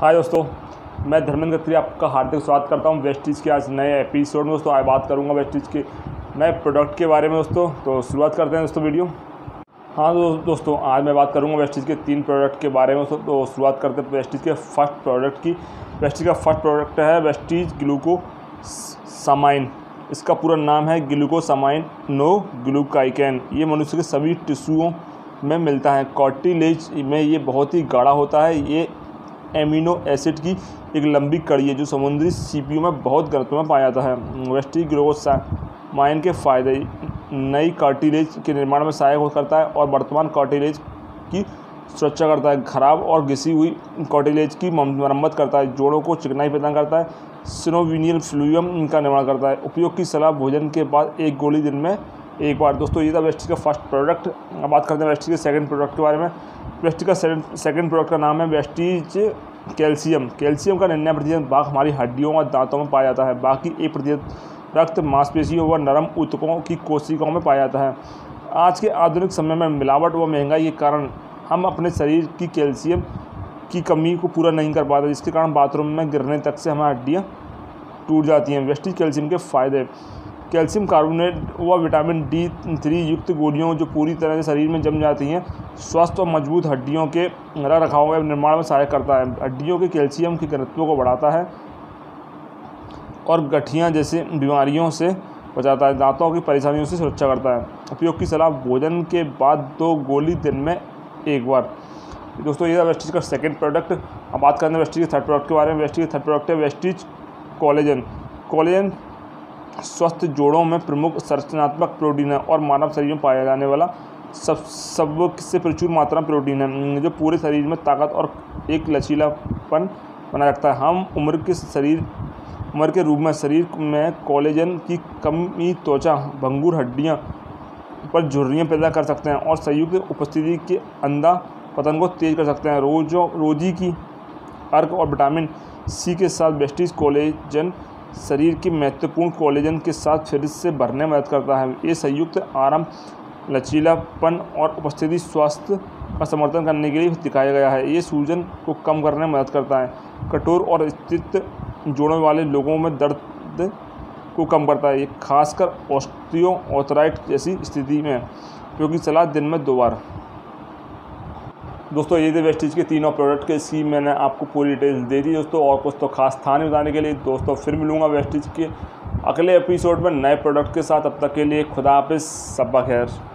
हाय दोस्तों, मैं धर्मेंद्र खत्री आपका हार्दिक स्वागत करता हूं वेस्टीज के आज नए एपिसोड में। दोस्तों आज बात करूंगा वेस्टीज के नए प्रोडक्ट के बारे में। दोस्तों तो शुरुआत करते हैं दोस्तों वीडियो। हाँ दोस्तों आज मैं बात करूंगा वेस्टीज के 3 प्रोडक्ट के बारे में। तो शुरुआत करते हैं वेस्टीज के फर्स्ट प्रोडक्ट की। वेस्टीज का फर्स्ट प्रोडक्ट है वेस्टीज ग्लूकोसामाइन। इसका पूरा नाम है ग्लूकोसामाइन नो ग्लूकाइकेन। ये मनुष्य के सभी टिश्यूओं में मिलता है। कार्टिलेज में ये बहुत ही गाढ़ा होता है। ये एमिनो एसिड की एक लंबी कड़ी है जो समुद्री सीपियों में बहुत घनत्व में पाया जाता है। वेस्टीज ग्लूकोसामाइन के फ़ायदे: नई कार्टिलेज के निर्माण में सहायक करता है और वर्तमान कार्टिलेज की सुरक्षा करता है। खराब और घिसी हुई कार्टिलेज की मरम्मत करता है। जोड़ों को चिकनाई प्रदान करता है। सिनोवियल फ्लूइड का निर्माण करता है। उपयोग की सलाह: भोजन के बाद 1 गोली दिन में 1 बार। दोस्तों ये था वेस्टीज का फर्स्ट प्रोडक्ट। अब बात करते हैं वेस्टीज के सेकंड प्रोडक्ट के बारे में। वेस्टीज का सेकंड प्रोडक्ट का नाम है वेस्टीज कैल्शियम। कैल्शियम का 99% भाग हमारी हड्डियों और दांतों में पाया जाता है। बाकी 1% रक्त, मांसपेशियों व नरम ऊतकों की कोशिकाओं में पाया जाता है। आज के आधुनिक समय में मिलावट व महंगाई के कारण हम अपने शरीर की कैल्शियम की कमी को पूरा नहीं कर पाते, जिसके कारण बाथरूम में गिरने तक से हमारी हड्डियाँ टूट जाती हैं। वेस्टीज कैल्शियम के फ़ायदे: कैल्शियम कार्बोनेट व विटामिन D3 युक्त गोलियों जो पूरी तरह से शरीर में जम जाती हैं, स्वस्थ और मजबूत हड्डियों के रखरखाव व निर्माण में सहायक करता है। हड्डियों के कैल्शियम की घनत्व को बढ़ाता है और गठिया जैसे बीमारियों से बचाता है। दांतों की परेशानियों से सुरक्षा करता है। उपयोग की सलाह: भोजन के बाद 2 गोली दिन में 1 बार। दोस्तों ये था वेस्टीज का सेकंड प्रोडक्ट। अब बात करते हैं वेस्टीज के थर्ड प्रोडक्ट के बारे में। वेस्टीज का थर्ड प्रोडक्ट है वेस्टीज कोलेजन। कोलेजन स्वस्थ जोड़ों में प्रमुख संरचनात्मक प्रोटीन है और मानव शरीर में पाया जाने वाला सबसे प्रचुर मात्रा में प्रोटीन है जो पूरे शरीर में ताकत और एक लचीलापन बनाए रखता है। हम उम्र के रूप में शरीर में कोलेजन की कमी त्वचा, भंगुर हड्डियां पर झुर्रियां पैदा कर सकते हैं और संयुक्त उपस्थिति के अंधा पतन को तेज कर सकते हैं। रोजी की अर्क और विटामिन C के साथ वेस्टीज कोलेजन शरीर के महत्वपूर्ण कोलेजन के साथ फिर से भरने में मदद करता है। ये संयुक्त आराम, लचीलापन और उपस्थिति स्वास्थ्य का समर्थन करने के लिए दिखाया गया है। ये सूजन को कम करने में मदद करता है। कठोर और स्थित जोड़ों वाले लोगों में दर्द को कम करता है, ये खासकर ऑस्टियोआर्थराइटिस जैसी स्थिति में। उपयोग की सलाह: दिन में 2 बार। दोस्तों ये थे वेस्टीज के तीनों प्रोडक्ट के। इसकी मैंने आपको पूरी डिटेल्स दे दी दोस्तों, और कुछ तो खास था नहीं बताने के लिए। दोस्तों फिर मिलूंगा वेस्टीज के अगले एपिसोड में नए प्रोडक्ट के साथ। अब तक के लिए खुदा हाफिज़, सब्बा खैर।